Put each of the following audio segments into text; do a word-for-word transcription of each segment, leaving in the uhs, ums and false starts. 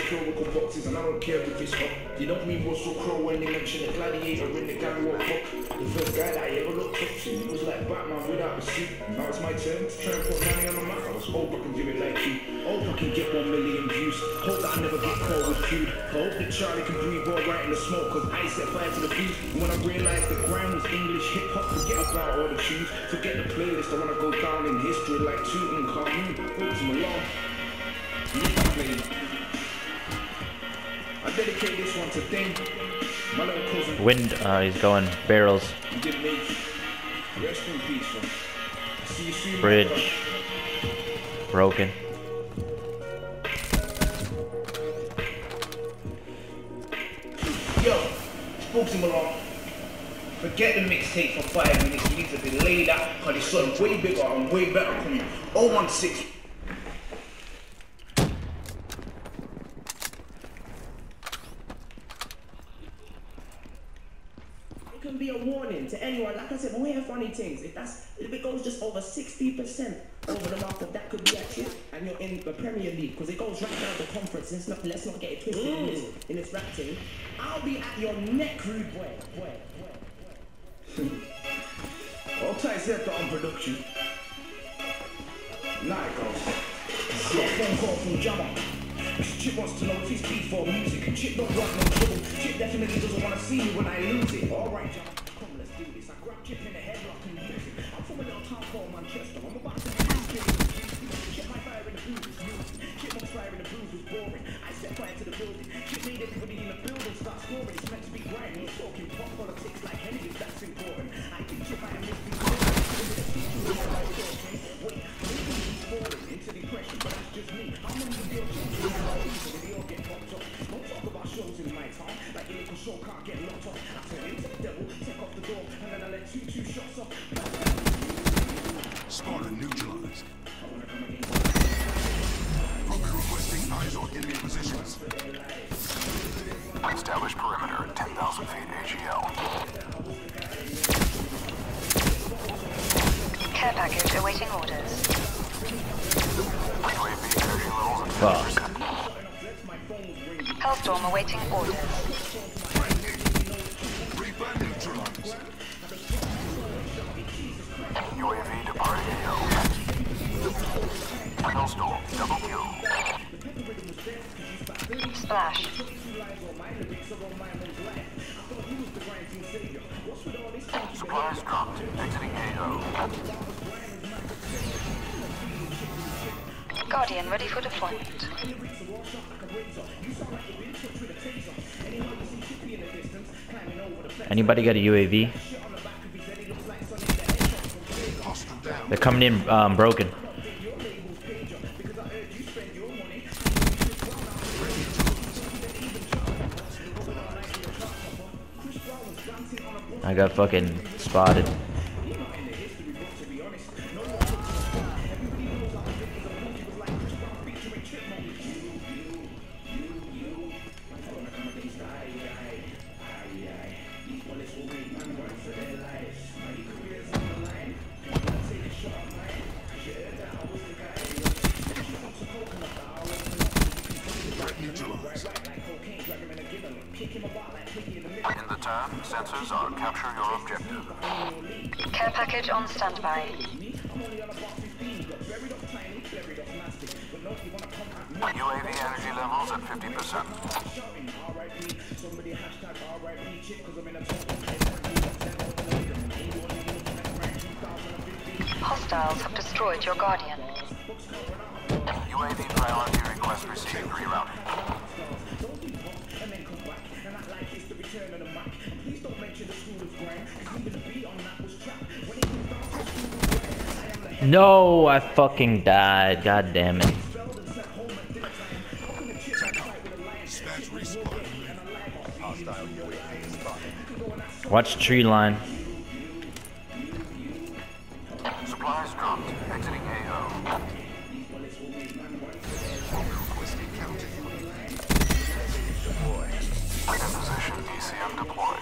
historical boxes, and I don't care if it's hot. You don't mean Russell Crowe when they mention the gladiator in the gang walk up. The first guy that I ever looked up to was like Batman without a suit. Now it's my turn to try and put money on the map. I was hope I can do it like you. Hope I can get one million views. Hope that I never get caught with crude. I hope that Charlie can breathe all right in the smoke, cause I set fire to the fuse. And when I realized the grind was English hip hop, forget about all the tunes, forget the playlist. I wanna go down in history like Tutankhamun. Boots Malone. I dedicate this one to Dane, my little cousin. Wind, uh, he's going barrels. Rest in peace, son. See you soon. Bridge. Broken. Yo, Bootsy Malone. Forget the mixtape for five minutes. You need to delay that, cause it's something way bigger and way better coming. oh one six. Can be a warning to anyone. Like I said, we hear funny things. If that's if it goes just over sixty percent over the mark, that could be at you, and you're in the Premier League, because it goes right down the conference. Let's not let's not get it twisted mm. in this in this rap thing. I'll be at your neck, rude boy. boy, boy, boy. All tight set on production. Now it goes. Got a phone call from Jammer. Chip wants to know if he's beat for music. Chip don't want no trouble. Chip definitely doesn't want to see me when I lose it. Alright, John, come let's do this. I grab Chip in the headlock and use it. I'm from a little town called Manchester. I'm about to be Chip my fire in the booth was music. Chip my fire in the booth was boring. I set fire to the building. Chip made everybody in the building start scoring. It's meant to be grimy. He's talking pop politics like Kennedy. That's important. I think Chip I am missing. Wait, maybe he's falling into depression, but that's just me. I'm on the deal. They all get popped up. Don't talk about shows in my town. Like a little show can't get locked up. I turn into the devil, take off the door, and then I let two two shots off. Sparta neutralized. Broken requesting eyes on enemy positions. Establish perimeter at ten thousand feet A G L. Care package awaiting orders. U A V energy levels at Fuck. fifty percent. Hellstorm awaiting orders. U A V departing A O. Hellstorm, double kill. Splash. Supplies dropped, exiting A O. Guardian ready for deployment. Anybody got a U A V? They're coming in um, broken. I got fucking spotted. In the turn, sensors are capture your objective. Care package on standby. U A V energy levels at fifty percent. Hostiles have destroyed your Guardian. U A V priority request received. Rerouting. No, I fucking died. God damn it. Watch tree line. Supplies dropped. Exiting A O. In position. E C M deployed.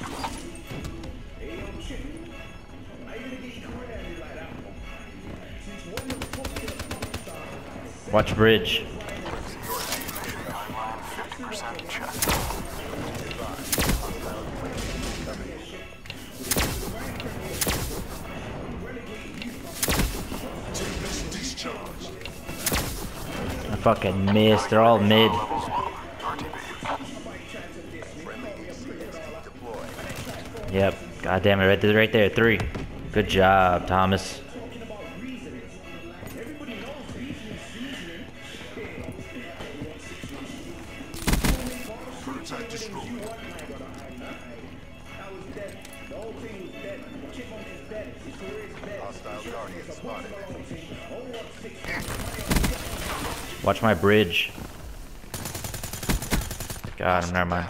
Watch bridge. fifty percent check. Tempest discharged. I fucking missed. They're all mid. Levels low. R T B. Yep. God damn it. Right there. Right there. Three. Good job, Thomas. Prototype destroyed. Watch my bridge. God, never mind.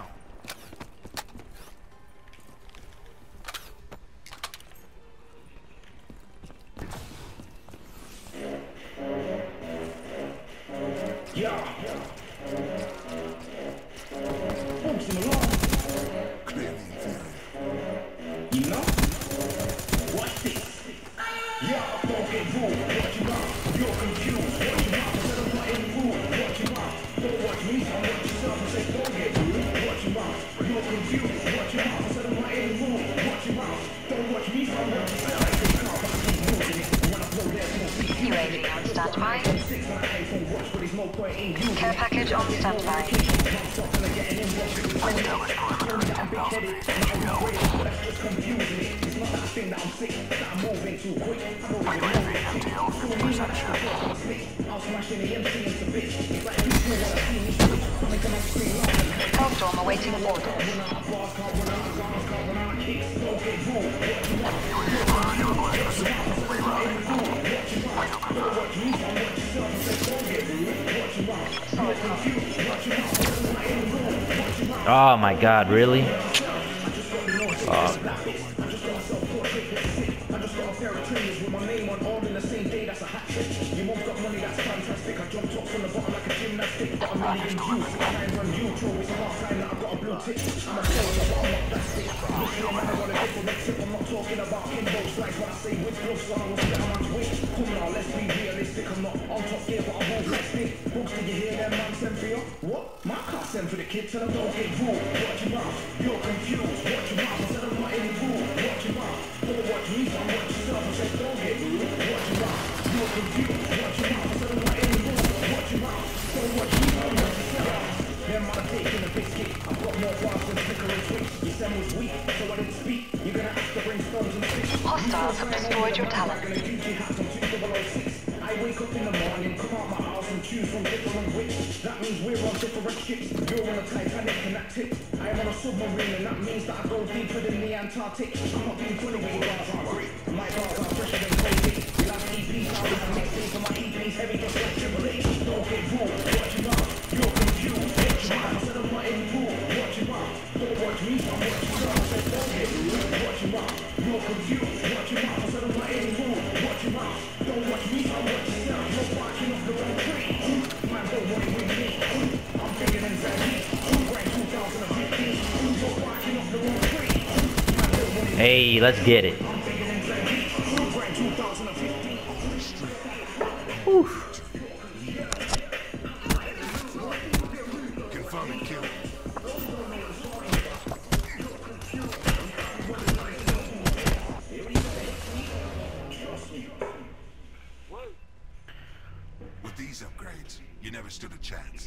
Clearly inferior. You know? Watch this. Yeah, don't get fooled. What you want? You're confused. What you want? Instead of not in fool. What you want? Don't watch me. I'm watch yourself and say, don't get fooled. What you want? You're confused. What you want? Instead of not in fool. What you want? Don't watch me. I'm watch yourself and say, don't get fooled. When I blow there's no C P. U A V on standby. Six when I iPhone watch, but there's no point in you. Care package on standby. M T L fifty percent check. Hellstorm awaiting orders. Solid copy. Oh my God, really? Fuck. What? My car sent for the kids and I don't get fooled. What you want? You're confused. What you want? Instead of not in fool. What you want? Don't watch me, I'm watch yourself and say don't get fooled. What you want? You're confused. What you want? Instead of not in fool. What you want? Don't watch me, I'm watch yourself. Them man are taking a biscuit. I've got more bars than sticker and twitch. Your son was weak, so I didn't speak. You're gonna have to bring stones and sticks. Hostiles have destroyed your talent. I wake up in the morning, come out my house and choose from different wits. That means we're on different ships. You're on a Titanic and that's it. I am on a submarine and that means that I go deeper than the Antarctic. I'm not being funny with your bars aren't great. My bars are fresher than Colgate. You'll have E Ps out with the next thing for my E Ps heavy just like Triple H. Don't get fooled. What you want? You're confused. What you want? Instead of not in fool. What you want? Don't watch me. I'm watch yourself. I said don't get fooled. What you want? You're confused. What you want? Instead of not in fool. What you want? Don't watch me. I'm watch yourself. You're barking up the wrong tree. Man, don't want it with me. I'm bigger than Zaggy. Right two thousand fifteen. You're barking up the wrong tree. Man, don't want it. Hey, let's get it. I'm bigger than Zaggy. Right two thousand fifteen. Confirming kill. With these upgrades, you never stood a chance.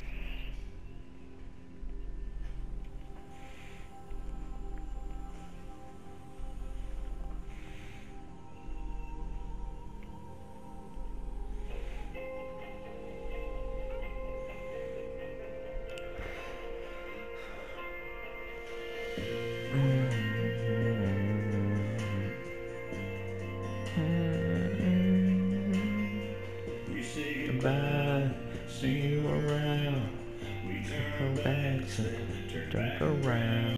Goodbye. See you around. Come back to turn around.